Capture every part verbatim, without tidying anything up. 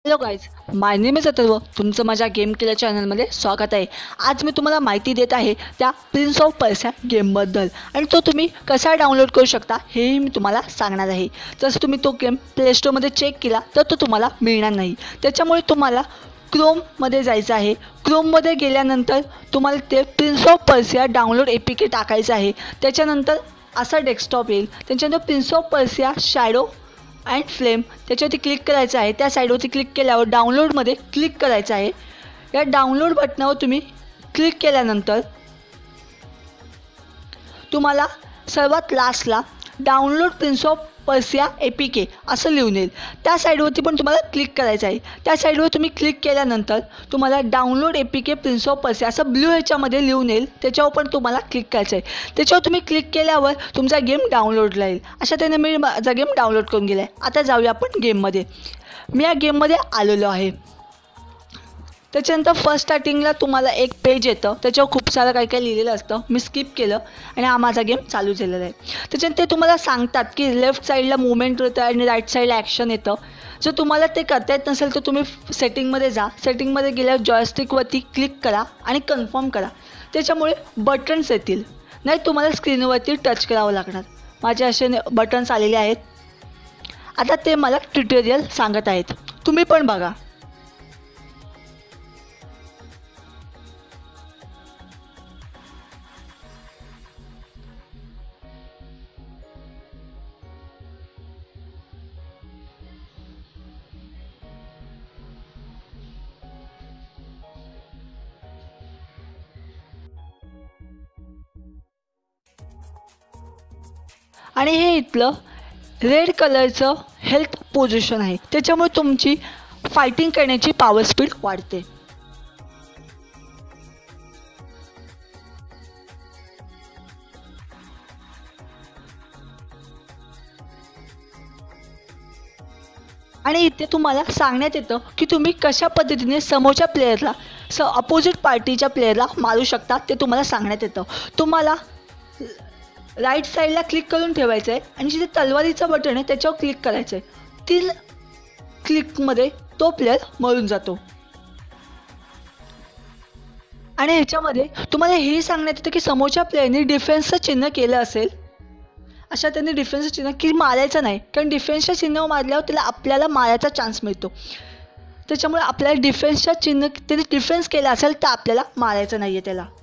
Hello guys, my name is Atharva. तुमचं माझ्या game केल्या चॅनलमध्ये स्वागत आहे. आज मी तुम्हाला माहिती देत आहे त्या प्रिन्स ऑफ पर्सिया गेमबद्दल आणि तो तुम्ही कसा डाउनलोड करू शकता हेही मी तुम्हाला सांगणार आहे. जसं तुम्ही तो गेम प्ले स्टोरमध्ये चेक केला तर तो तुम्हाला मिळणार नाही. त्याच्यामुळे तुम्हाला क्रोममध्ये जायचं आहे. क्रोममध्ये गेल्यानंतर तुम्हाला ते Prince of Persia download A P K टाकायचं आहे. त्याच्यानंतर असा डेस्कटॉप येईल. त्याच्यानंतर Prince of Persia shadow and flame त्याच्यावरती क्लिक करायचं आहे. त्या साईडवरती क्लिक केल्यावर डाउनलोडमध्ये क्लिक करायचं आहे. या डाउनलोड बटनावर तुम्ही क्लिक केल्यानंतर तुम्हाला सर्वात लास्टला download Prince of Persia A P K असं लिहून येईल. त्या साईडवरती पण तुम्हाला क्लिक करायचं आहे. त्या साईडवर तुम्ही क्लिक केल्यानंतर तुम्हाला download A P K Prince of Persia असं ब्ल्यू ह्याच्यामध्ये लिहून येईल. त्याच्यावर पण तुम्हाला क्लिक करायचं आहे. त्याच्यावर तुम्ही क्लिक केल्यावर तुमचा गेम डाउनलोडला येईल. अशा त्याने मी माझा गेम डाउनलोड करून गेला आहे. आता जाऊया आपण गेममध्ये. मी या गेममध्ये आलेलो आहे. त्याच्यानंतर फर्स्ट स्टार्टिंगला तुम्हाला एक पेज येतं. त्याच्यावर खूप सारं काही काही लिहिलेलं असतं. मी स्किप केलं आणि हा माझा गेम चालू झालेला आहे. त्याच्यानंतर ते तुम्हाला सांगतात की लेफ्ट साईडला मुवमेंट होतं आणि राईट साईडला ॲक्शन येतं. जर तुम्हाला ते करता येत नसेल तर तुम्ही सेटिंगमध्ये जा. सेटिंगमध्ये गेल्यावर जॉयस्टिकवरती क्लिक करा आणि कन्फर्म करा. त्याच्यामुळे बटन्स येतील, नाही तुम्हाला स्क्रीनवरती टच करावं लागणार. माझे असे बटन्स आलेले आहेत. आता ते मला ट्युटोरियल सांगत आहेत, तुम्ही पण बघा. आणि हे इथलं रेड कलरचं हेल्थ पोझिशन आहे. त्याच्यामुळे तुमची फायटिंग करण्याची पॉवर स्पीड वाढते. आणि इथे तुम्हाला सांगण्यात येतं की तुम्ही कशा पद्धतीने समोरच्या प्लेयरला स अपोजिट पार्टीच्या प्लेयरला मारू शकता. ते तुम्हाला सांगण्यात येतं. तुम्हाला राईट साईडला क्लिक करून ठेवायचं आहे आणि जिथे तलवारीचं बटन आहे त्याच्यावर क्लिक करायचं आहे. तीन क्लिकमध्ये तो प्लेयर मरून जातो. आणि ह्याच्यामध्ये तुम्हाला हेही सांगण्यात येतं की समोरच्या प्लेयरने डिफेन्सचं चिन्ह केलं असेल, अशा त्यांनी डिफेन्सचं चिन्ह की मारायचं नाही, कारण डिफेन्सच्या चिन्ह मारल्यावर त्याला आपल्याला मारायचा चान्स मिळतो. त्याच्यामुळे आपल्याला डिफेन्सच्या चिन्ह त्याने डिफेन्स केला असेल तर आपल्याला मारायचं नाही आहे त्याला.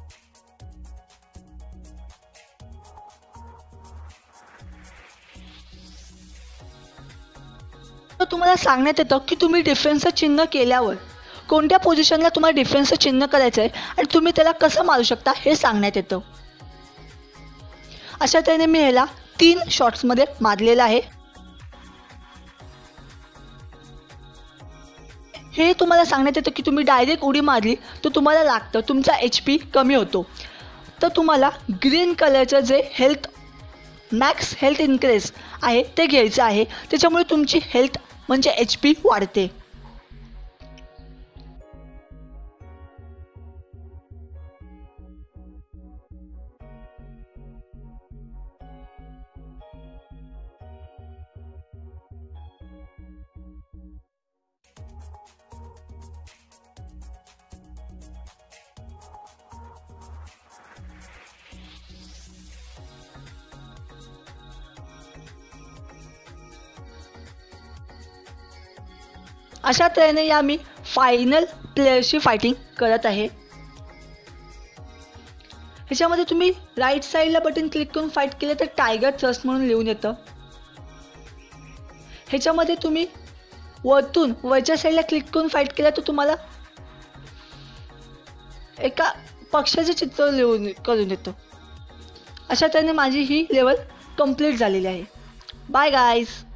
तर तुम्हाला सांगण्यात येतं की तुम्ही डिफेन्सचं चिन्ह केल्यावर कोणत्या पोझिशनला तुम्हाला डिफेन्सचं चिन्ह करायचं आहे आणि तुम्ही त्याला कसं मारू शकता हे सांगण्यात येतं. अशा त्याने मी ह्याला तीन शॉट्समध्ये मारलेलं आहे. हे तुम्हाला सांगण्यात येतं की तुम्ही डायरेक्ट उडी मारली तर तुम्हाला लागतं, तुमचा एच पी कमी होतो. तर तुम्हाला ग्रीन कलरचं जे हेल्थ मॅक्स हेल्थ इन्क्रीज आहे ते घ्यायचं आहे. त्याच्यामुळे तुमची हेल्थ म्हणजे एच पी वाढते. अशा तऱ्हेने या मी फायनल प्लेयरशी फायटिंग करत आहे. ह्याच्यामध्ये तुम्ही राईट साईडला बटन क्लिक करून फाईट केलं तर टायगर थ्रस्ट म्हणून लिहून येतं. ह्याच्यामध्ये तुम्ही वरतून वरच्या साईडला क्लिक करून फाईट केलं तर तुम्हाला एका पक्षाचं चित्र लिहून करून येतं. अशा तऱ्हेने माझी ही लेवल कंप्लीट झालेली आहे. Bye guys.